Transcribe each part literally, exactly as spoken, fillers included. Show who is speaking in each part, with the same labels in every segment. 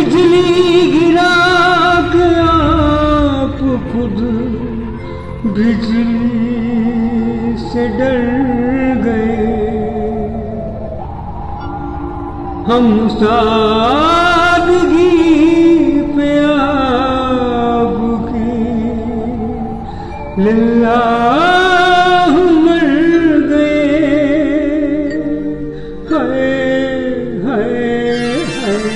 Speaker 1: बिजली गिरा के आप खुद बिजली से डर गए। हम सादगी पे आपकी लिल्लाह मर गए। हाय हाय हाय।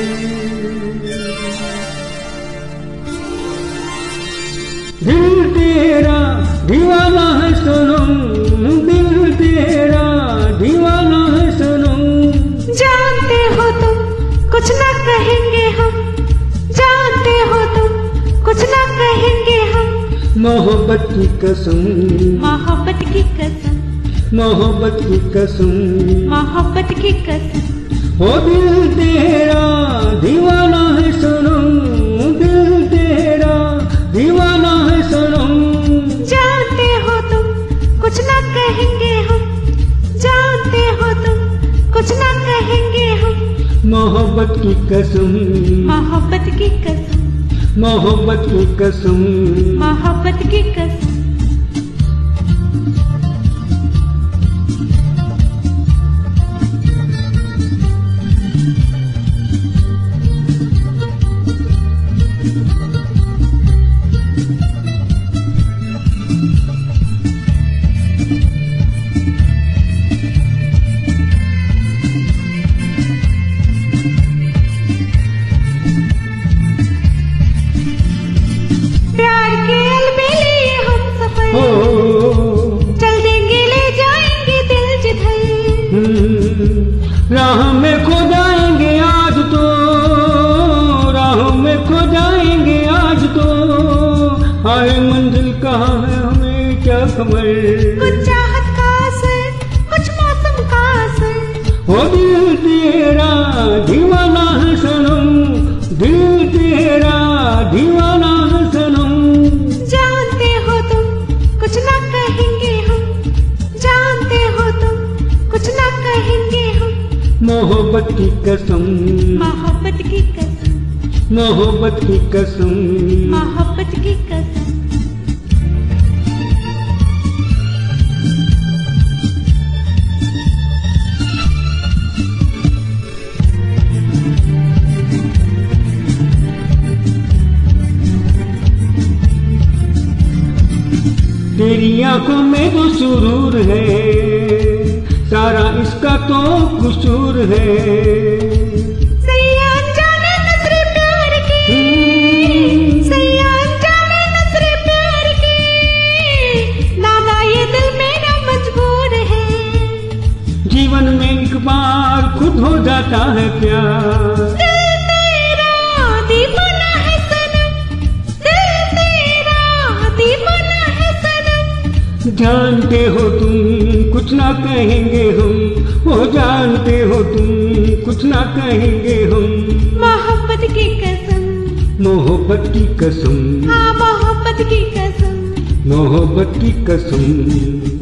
Speaker 1: दिल तेरा दीवाना है सनम, दिल तेरा दीवाना है सनम।
Speaker 2: जानते हो तुम कुछ ना कहेंगे हम, जानते हो तुम कुछ ना कहेंगे हम।
Speaker 1: मोहब्बत की कसम,
Speaker 2: मोहब्बत की कसम,
Speaker 1: मोहब्बत की कसम,
Speaker 2: मोहब्बत की कसम।
Speaker 1: ओ दिल तेरा दीवाना है सनम, दिल तेरा दीवाना है सनम।
Speaker 2: जानते हो तुम कुछ ना कहेंगे हम, जानते हो तुम कुछ ना कहेंगे हम।
Speaker 1: मोहब्बत की कसम,
Speaker 2: मोहब्बत की कसम,
Speaker 1: मोहब्बत की कसम,
Speaker 2: मोहब्बत की कसम।
Speaker 1: राह में खो जाएंगे आज तो, राह में खो जाएंगे आज तो। हाय मंजिल कहाँ है हमें क्या खबर।
Speaker 2: कुछ चाहत का असर, कुछ मौसम का असर।
Speaker 1: हो दिल तेरा दीवाना है सनम, दिल तेरा दीवाना है सनम।
Speaker 2: जानते हो तुम कुछ ना कहेंगे हम, जानते हो तुम कुछ ना कहेंगे हम।
Speaker 1: मोहब्बत की कसम,
Speaker 2: मोहब्बत की कसम,
Speaker 1: मोहब्बत की कसम,
Speaker 2: मोहब्बत की कसम।
Speaker 1: तेरी आंखों में तो सुरूर है, सारा इसका तो कसूर है।
Speaker 2: सैयाद जाने नजरे प्यार की, सैयाद जाने नजरे प्यार की। नाना ये दिल मेरा मजबूर है।
Speaker 1: जीवन में एक बार खुद हो जाता है प्यार।
Speaker 2: दिल तेरा दीवाना है सनम, दिल तेरा दीवाना है सनम।
Speaker 1: जानते हो तुम कुछ ना कहेंगे हम, वो जानते हो तुम कुछ ना कहेंगे हम।
Speaker 2: मोहब्बत की कसम,
Speaker 1: मोहब्बत की कसम,
Speaker 2: हाँ मोहब्बत की कसम,
Speaker 1: मोहब्बत की कसम।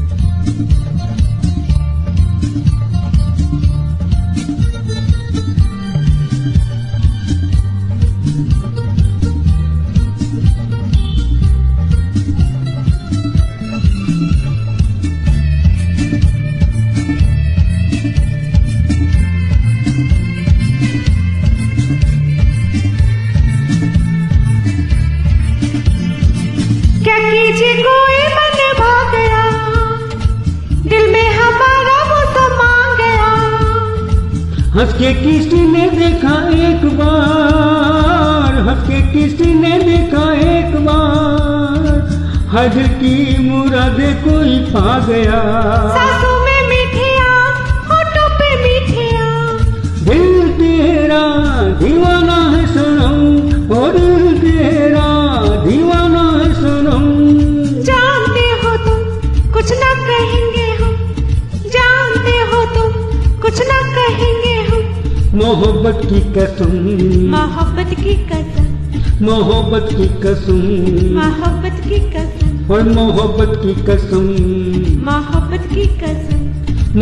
Speaker 2: क्या कीजिए कोई मन भाग गया, दिल में हमारा वो समा गया।
Speaker 1: हंस के किसी ने देखा एक बार, हंस के किसी ने देखा एक बार। हज की मुरादे कोई पा गया।
Speaker 2: सांसों में मीठे आम, होठों पे मीठे आम।
Speaker 1: दिल तेरा दीवाना है सनम, और दिल तेरा दीवाना है सनम।
Speaker 2: जानते हो तुम कुछ ना कहेंगे हम, जानते हो तुम कुछ ना कहेंगे हम।
Speaker 1: मोहब्बत की कसम,
Speaker 2: मोहब्बत की कसम,
Speaker 1: मोहब्बत की कसम,
Speaker 2: मोहब्बत की कसम,
Speaker 1: और मोहब्बत की कसम,
Speaker 2: मोहब्बत की कसम,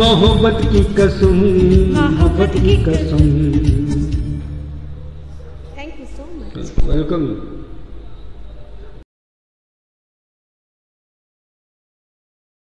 Speaker 1: मोहब्बत की कसम,
Speaker 2: मोहब्बत की कसम।
Speaker 1: वेलकम।